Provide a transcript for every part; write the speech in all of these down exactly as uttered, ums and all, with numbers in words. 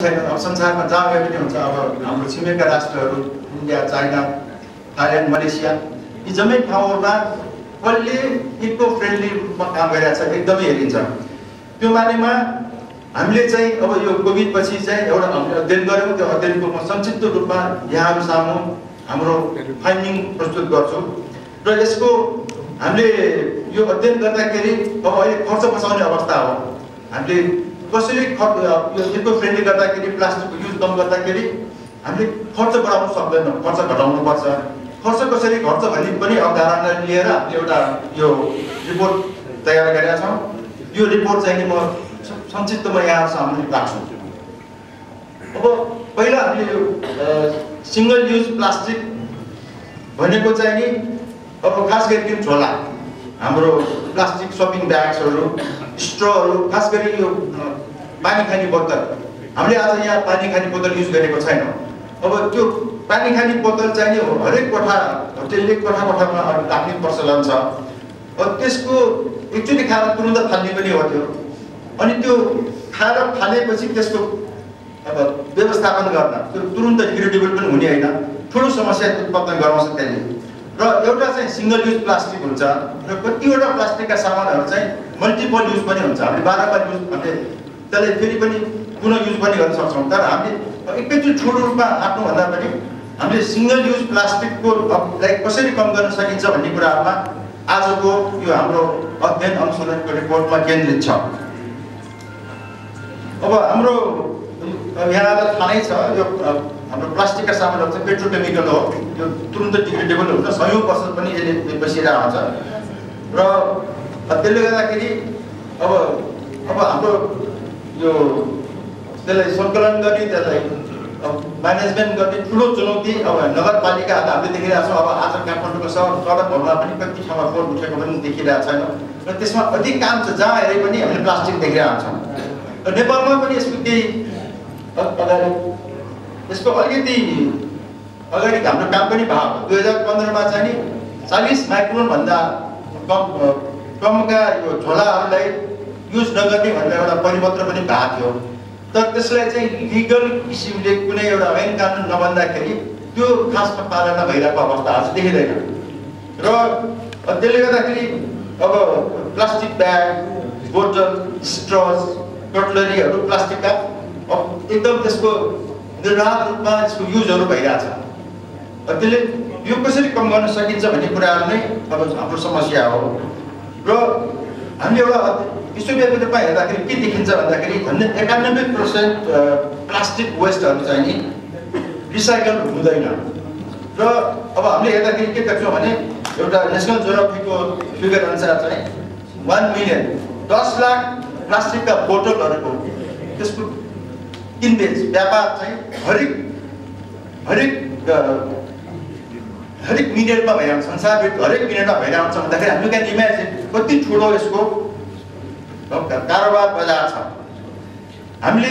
छैन। अब संसारमा जहाँ गए पनि हुन्छ। अब हाम्रो छिमेकी राष्ट्रहरू इन्डिया, चाइना, थाइल्यान्ड, मलेसिया यी जम्मै ठाउँहरूमा कसले इको फ्रेन्डली रूपमा काम गरिरहेछ एकदमै हेरिन्छ। त्यो मानेमा हामीले चाहिँ अब यो कोभिड पछि चाहिँ एउटा हामीले अध्ययन गऱ्यौँ। त्यो अध्ययनको संक्षिप्त रूपमा यहाँहरू सामु हाम्रो फाइन्डिङ प्रस्तुत गर्छु र यसको हामीले यो अध्ययन गर्दाखेरि अब अहिले खर्च बचाउने अवस्था हो। हामीले कसरी खर्च यो इको फ्रेन्डली गर्दाखेरि प्लास्टिकको युज कम गर्दाखेरि हामीले खर्च बढाउन सक्दैनौँ, खर्च घटाउनुपर्छ। खर्च कसरी घट्छ भन्ने पनि अवधारणा लिएर हामीले एउटा यो रिपोर्ट तयार गरेका छौँ। यो रिपोर्ट चाहिँ नि म संक्षिप्तमा यहाँ सामने राख्छु। अब पहिला हामीले यो सिंगल युज प्लास्टिक भनेको चाहिँ नि अब खास गरी झोला, हाम्रो प्लास्टिक सपिङ ब्याग्सहरू, स्ट्रहरू, खास गरी यो पानी खाने बोतल हामीले आज यहाँ पानी खाने बोतल युज गरेको छैनौँ। अब त्यो पानी खाने बोतल चाहिँ हरेक कोठा होटेलले कोठा कोठामा राख्ने प्रचलन छ। अब त्यसको एकचोटि खाएर तुरुन्त फाल्ने पनि हो त्यो। अनि त्यो खाएर फालेपछि त्यसको अब व्यवस्थापन गर्न त्यो तुरुन्त डिग्रेडेबल पनि हुने होइन, ठुलो समस्या उत्पन्न गराउँछ त्यसले। र एउटा चाहिँ सिंगल युज प्लास्टिक हुन्छ र कतिवटा प्लास्टिकका सामानहरू चाहिँ मल्टिपल युज पनि हुन्छ। हामीले बारम्बार युज हामीले त्यसलाई फेरि पनि पुनः युज पनि गर्न सक्छौँ। तर हामीले एकैचोटि ठुलो रूपमा आँट्नुभन्दा पनि हामीले सिंगल युज प्लास्टिकको लाई कसरी कम गर्न सकिन्छ भन्ने कुराहरूमा आजको यो हाम्रो अध्ययन अनुसन्धानको रिपोर्टमा केन्द्रित छ। अब हाम्रो यहाँलाई थाहै छ यो हाम्रो प्लास्टिकका सामानहरू चाहिँ पेट्रोकेमिकल हो। यो तुरुन्त डिग्रेडेबल हुन्छ, सयौँ वर्ष पनि यसले बसिरहेको हुन्छ। र त्यसले गर्दाखेरि अब अब हाम्रो यो त्यसलाई सङ्कलन गर्ने, त्यसलाई म्यानेजमेन्ट गर्ने ठुलो चुनौती अब नगरपालिकाहरू हामीले देखिरहेको छौँ। अब आज काठमाडौँको सहर सडकहरूमा पनि कति ठाउँमा फोहोर उठेको पनि देखिरहेको छैन र त्यसमा अधिकांश जहाँ हेरे पनि हामीले प्लास्टिक देखिरहेको छौँ। र नेपालमा पनि यसको केही अगाडि यसको अलिकति अगाडि हाम्रो काम पनि भयो। दुई हजार पन्ध्रमा चाहिँ नि चालिस माइक्रोनभन्दा कम कमका यो झोलाहरूलाई युज नगर्ने भनेर एउटा परिपत्र पनि भएको थियो। तर त्यसलाई चाहिँ लिगल किसिमले कुनै एउटा ऐन कानुन नबन्दाखेरि त्यो खासमा पालना भइरहेको अवस्था आज देखिँदैन। र त्यसले गर्दाखेरि अब प्लास्टिक ब्याग, बोतल, स्ट्रज, कटलरीहरू प्लास्टिकका अब एकदम त्यसको निर्वाध रूपमा यसको युजहरू भइरहेछ। त्यसले यो कसरी कम गर्न सकिन्छ भन्ने कुराहरू नै अब हाम्रो समस्या हो। र हामीले एउटा विश्वव्यापी रूपमा हेर्दाखेरि के देखिन्छ भन्दाखेरि झन्डै एकानब्बे पर्सेन्ट प्लास्टिक वेस्टहरू चाहिँ नि रिसाइकल हुँदैन। र अब हामीले हेर्दाखेरि के देख्छौँ भने एउटा नेसनल जियोग्राफीको फिगर अनुसार चाहिँ वान मिलियन दस लाख प्लास्टिकका बोतलहरूको त्यसको किनबेच व्यापार चाहिँ हरेक हरेक हरेक मिनटमा भइरहन्छ, संसारभरि हरेक मिनटमा भइरहन्छ भन्दाखेरि हामीले त्यहाँ इमेजिन कति ठुलो यसको कारोबार बजार छ। हामीले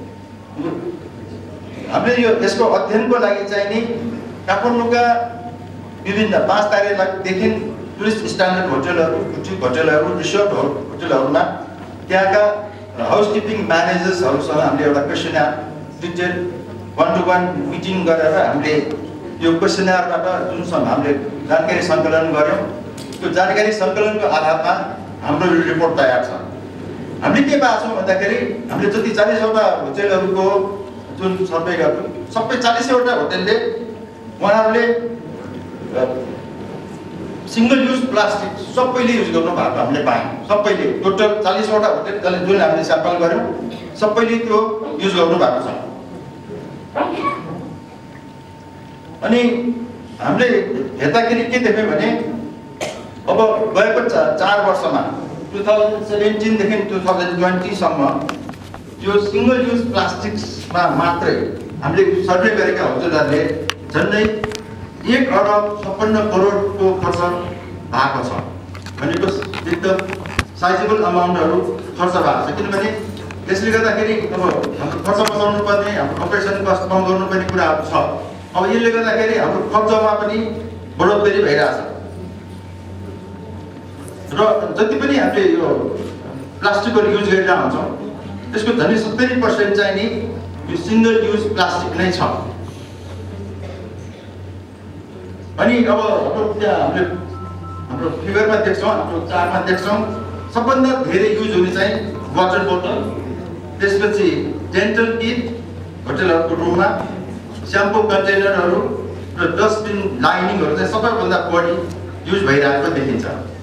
हामीले यो यसको अध्ययनको लागि चाहिँ नि काठमाडौँका विभिन्न पाँच तारेदेखि टुरिस्ट स्ट्यान्डर्ड होटलहरू, बुटिक होटलहरू, रिसोर्ट होटलहरूमा त्यहाँका हाउसकिपिङ म्यानेजर्सहरूसँग हामीले एउटा questionnaire detail one to one meeting गरेर हामीले यो क्वेसनरबाट जुन हामीले जानकारी सङ्कलन गऱ्यौँ, त्यो जानकारी सङ्कलनको आधारमा हाम्रो रिपोर्ट तयार छ। हामीले के पाएको छौँ भन्दाखेरि हामीले जति चालिसवटा होटेलहरूको जुन सर्वे गर्यौँ, सबै चालिसवटा होटेलले उहाँहरूले सिंगल युज प्लास्टिक सबैले युज गर्नु भएको हामीले पायौँ। सबैले टोटल चालिसवटा होटेल जसले जुन हामीले स्याम्पल गऱ्यौँ सबैले त्यो युज गर्नु भएको छ। अनि हामीले हेर्दाखेरि के देख्यौँ भने अब गएको चार वर्षमा टु थाउजन्ड सेभेन्टिनदेखि टु थाउजन्ड ट्वेन्टीसम्म यो सिंगल युज प्लास्टिक्समा मात्रै हामीले सर्वे गरेका होटलहरूले झन्डै एक अरब छप्पन्न करोडको खर्च भएको छ। भनेको एकदम साइजेबल अमाउन्टहरू खर्च भएको छ। किनभने त्यसले गर्दाखेरि अब हाम्रो खर्च बचाउनु पर्ने, हाम्रो अपरेसन कस्ट कम गर्नुपर्ने कुराहरू छ। अब यसले गर्दाखेरि हाम्रो खर्चमा पनि बढोत्तरी भइरहेछ। र जति पनि हामीले यो प्लास्टिकहरू युज गरिरहेको हुन्छौँ त्यसको झन्डै सत्तरी पर्सेन्ट चाहिँ नि यो सिंगल युज प्लास्टिक नै छ। अनि अब हाम्रो त्यहाँ हामीले हाम्रो फिगरमा देख्छौँ, हाम्रो चार्टमा देख्छौँ सबभन्दा धेरै युज हुने चाहिँ वाटर बोतल, त्यसपछि डेन्टल किट होटलहरूको रुममा, स्याम्पू कन्टेनरहरू र डस्टबिन लाइनिङहरू चाहिँ सबैभन्दा बढी युज भइरहेको देखिन्छ।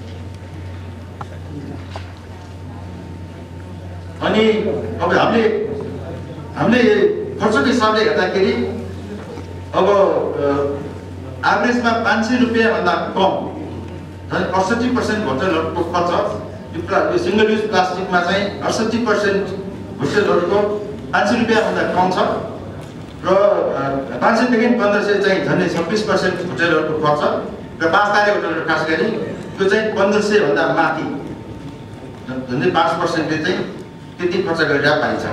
अनि अब हामीले हामीले खर्चको हिसाबले हेर्दाखेरि अब एभरेजमा पाँच सय रुपियाँभन्दा कम झन् अडसठी पर्सेन्ट होटलहरूको खर्च यो सिङ्गल युज प्लास्टिकमा चाहिँ अडसठी पर्सेन्ट होटलहरूको पाँच सय रुपियाँभन्दा कम छ र पाँच सयदेखि पन्ध्र सय चाहिँ झन्डै छब्बिस पर्सेन्ट होटलहरूको खर्च र पाँच तारे होटलहरू खास गरी त्यो चाहिँ पन्ध्र सयभन्दा माथि झन्डै पाँच पर्सेन्टले चाहिँ त्यति खर्च गरिरहेको पाइन्छ।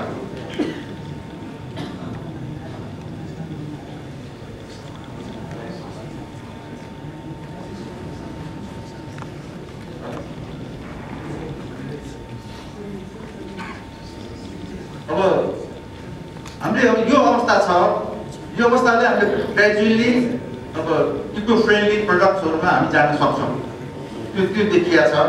अब हामीले अब यो अवस्था छ, यो अवस्थाले हामीले ग्रेजुअली अब इको फ्रेन्डली प्रडक्ट्सहरूमा हामी जान सक्छौँ, त्यो त्यो देखिया छ।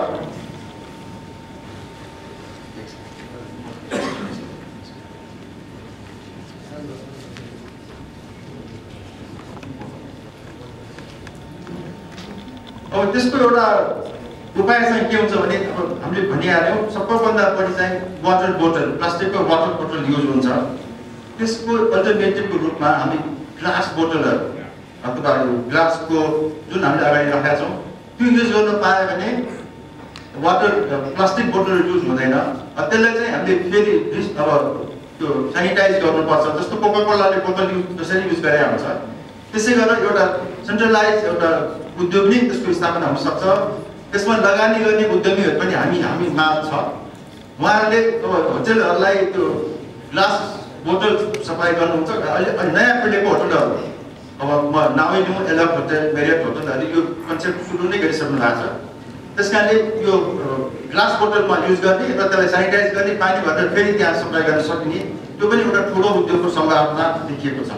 अब त्यसको एउटा उपाय चाहिँ के हुन्छ भने अब हामीले भनिहाल्यौँ सबैभन्दा बढी चाहिँ वाटर बोतल, प्लास्टिकको वाटर बोतल युज हुन्छ। त्यसको अल्टरनेटिभको रूपमा हामी ग्लास बोतलहरू अथवा ग्लासको जुन हामीले अगाडि राखेका छौँ त्यो युज गर्न पायो भने वाटर प्लास्टिक बोतल युज हुँदैन। त्यसलाई चाहिँ हामीले फेरि अब त्यो सेनिटाइज गर्नुपर्छ, जस्तो कोका कोलाले बोतल युज जसरी युज गरेका हुन्छ त्यसै गरेर एउटा सेन्ट्रलाइज एउटा उद्योग नै त्यसको स्थापना हुन सक्छ। त्यसमा लगानी गर्ने उद्यमीहरू पनि हामी हामी माझ छ। उहाँहरूले होटलहरूलाई त्यो ग्लास बोतल सप्लाई गर्नुहुन्छ। अहिले नयाँ खुलेको होटलहरू अब म नामै लिउँ, एलफ होटल, मेरियट होटलहरू यो कन्सेप्ट सुरु नै गरिसक्नु भएको छ। त्यस कारणले यो ग्लास बोतलमा युज गर्ने र त्यसलाई सेनिटाइज गर्ने, पानी भरेर फेरि त्यहाँ सप्लाई गर्न सकिने त्यो पनि एउटा ठुलो उद्योगको सम्भावना देखिएको छ।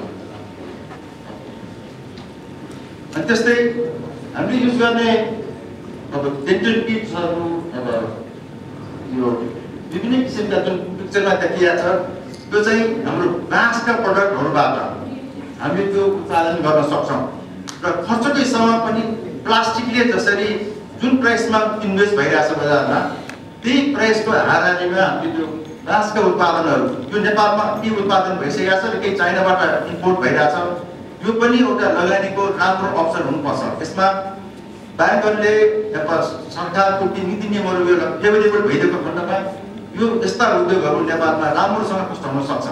अनि त्यस्तै हामीले युज गर्ने अब डेन्टल किट्सहरू, अब यो विभिन्न किसिमका जुन पिक्चरमा देखिया छ त्यो चाहिँ हाम्रो बाँसका प्रडक्टहरूबाट हामीले त्यो उत्पादन गर्न सक्छौँ र खर्चको हिसाबमा पनि प्लास्टिकले जसरी जुन प्राइसमा इन्भेस्ट भइरहेछ बजारमा त्यही प्राइसको हाराहारीमा हामीले त्यो बाँसका उत्पादनहरू यो नेपालमा के उत्पादन भइसकेको छ र केही चाइनाबाट इम्पोर्ट भइरहेछ, यो पनि एउटा लगानीको राम्रो अप्सन हुनुपर्छ। यसमा ब्याङ्कहरूले या सरकारको नीति नियमहरू फेभरेबल भइदिएको खण्डमा यो यस्ता उद्योगहरू नेपालमा राम्रोसँग फस्टाउन सक्छ।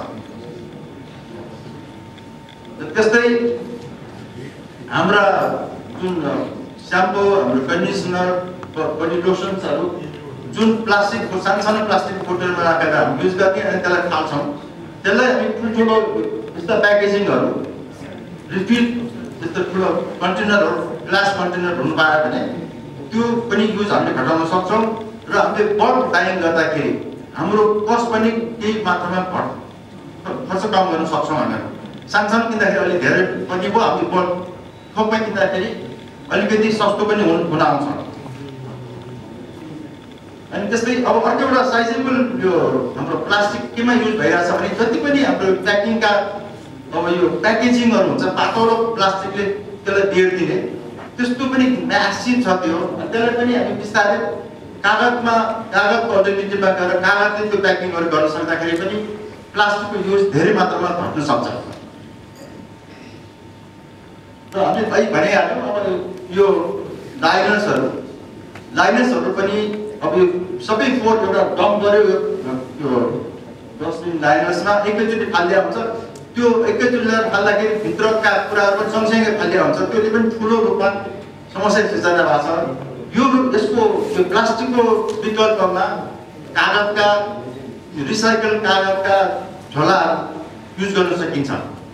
त्यस्तै हाम्रा जुन स्याम्पू, हाम्रो कन्डिसनर, बडी लोसन्सहरू जुन प्लास्टिकको सानो सानो प्लास्टिक बोतलमा राखेर हामी युज गर्ने अनि त्यसलाई फाल्छौँ, त्यसलाई हामी ठुल्ठुलो यस्ता प्याकेजिङहरू रिफिल त्यस्तो ठुलो कन्टेनरहरू, ग्लास कन्टेनर हुनु पायो भने त्यो पनि युज हामीले घटाउन सक्छौँ र हामीले बल्क बाइङ गर्दाखेरि हाम्रो कस्ट पनि केही मात्रामा घट खर्च कम गर्न सक्छौँ। हामीहरू सानसानो किन्दाखेरि अलिक धेरै पनि भयो, हामीले बल्क थोकमै किन्दाखेरि अलिकति सस्तो पनि हुन हुन आउँछ। अनि त्यस्तै अब अर्को एउटा साइजेबल यो हाम्रो प्लास्टिक केमा युज भइरहेछ भने जति पनि हाम्रो प्याकिङका अब यो प्याकेजिङहरू हुन्छ पातलो प्लास्टिकले त्यसलाई बेड दिने त्यस्तो पनि म्यासिभ छ त्यो। त्यसलाई पनि हामी बिस्तारै कागजमा कागजको अल्टरनेटिभमा गएर कागजले त्यो प्याकिङहरू गर्न सक्दाखेरि पनि प्लास्टिकको युज धेरै मात्रामा घट्न सक्छ। र हामीले अहिले भनिहाल्यौँ अब यो लाइनर्सहरू लाइनर्सहरू पनि अब यो सबै फोर एउटा डम्प गऱ्यो यो डस्टबिन लाइनर्समा एकैचोटि फालिदिया हुन्छ। त्यो एकैचोटि फाल्दाखेरि भित्रका कुराहरू पनि सँगसँगै फालिदिया हुन्छ, त्यसले पनि ठुलो रूपमा समस्या सिर्जना भएको छ। यो यसको यो प्लास्टिकको विकल्पमा कागजका रिसाइकल कागजका झोला युज गर्न सकिन्छ।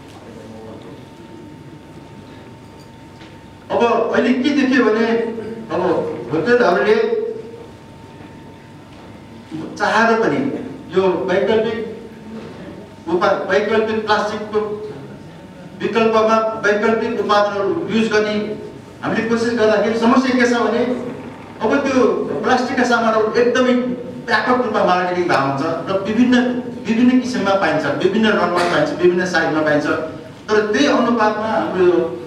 अब अहिले के देख्यो भने अब होटलहरूले चाहेर पनि यो वैकल्पिक उपा वैकल्पिक प्लास्टिकको विकल्पमा वैकल्पिक उत्पादनहरू युज गर्ने हामीले कोसिस गर्दाखेरि समस्या के छ भने अब त्यो प्लास्टिकका सामानहरू एकदमै व्यापक रूपमा मार्केटिङ भएको हुन्छ र विभिन्न विभिन्न किसिममा पाइन्छ, विभिन्न रङमा पाइन्छ, विभिन्न साइजमा पाइन्छ। तर त्यही अनुपातमा हाम्रो